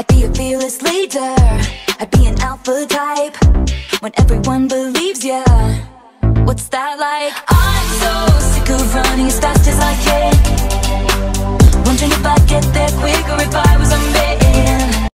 I'd be a fearless leader, I'd be an alpha type. When everyone believes ya, what's that like? I'm so sick of running as fast as I can.